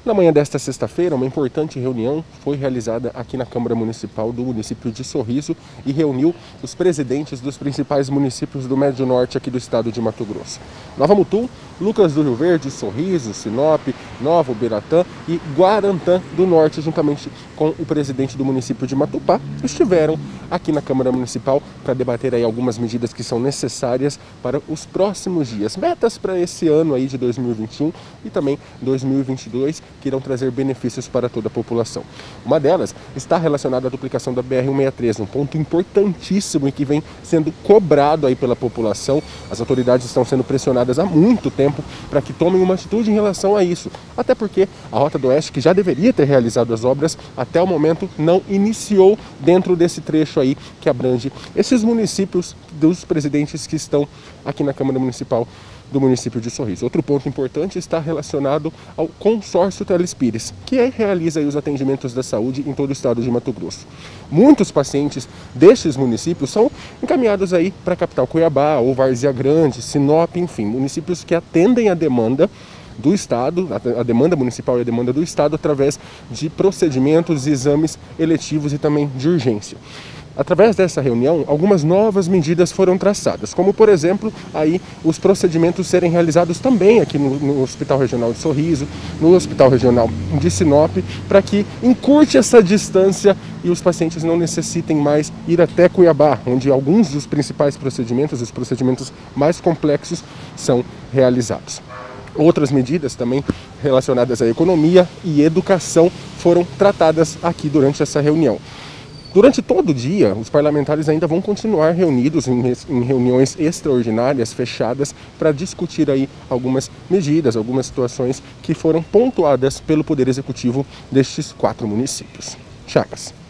Na manhã desta sexta-feira, uma importante reunião foi realizada aqui na Câmara Municipal do município de Sorriso e reuniu os presidentes dos principais municípios do Médio Norte aqui do estado de Mato Grosso. Nova Mutum, Lucas do Rio Verde, Sorriso, Sinop, Nova Ubiratã e Guarantã do Norte, juntamente com o presidente do município de Matupá, estiveram aqui na Câmara Municipal para debater aí algumas medidas que são necessárias para os próximos dias. Metas para esse ano aí de 2021 e também 2022 que irão trazer benefícios para toda a população. Uma delas está relacionada à duplicação da BR-163, um ponto importantíssimo e que vem sendo cobrado aí pela população. As autoridades estão sendo pressionadas há muito tempo para que tomem uma atitude em relação a isso. Até porque a Rota do Oeste, que já deveria ter realizado as obras, até o momento não iniciou dentro desse trecho aí que abrange esses municípios dos presidentes que estão aqui na Câmara Municipal do município de Sorriso. Outro ponto importante está relacionado ao consórcio Telespires, que realiza aí os atendimentos da saúde em todo o estado de Mato Grosso. Muitos pacientes destes municípios são encaminhados aí para a capital Cuiabá, ou Várzea Grande, Sinop, enfim, municípios que atendem a demanda do Estado, a demanda municipal e a demanda do Estado através de procedimentos, exames eletivos e também de urgência. Através dessa reunião, algumas novas medidas foram traçadas, como, por exemplo, aí os procedimentos serem realizados também aqui no Hospital Regional de Sorriso, no Hospital Regional de Sinop, para que encurte essa distância e os pacientes não necessitem mais ir até Cuiabá, onde alguns dos principais procedimentos, os procedimentos mais complexos, são realizados. Outras medidas também relacionadas à economia e educação foram tratadas aqui durante essa reunião. Durante todo o dia, os parlamentares ainda vão continuar reunidos em reuniões extraordinárias, fechadas, para discutir aí algumas medidas, algumas situações que foram pontuadas pelo Poder Executivo destes 4 municípios. Chagas.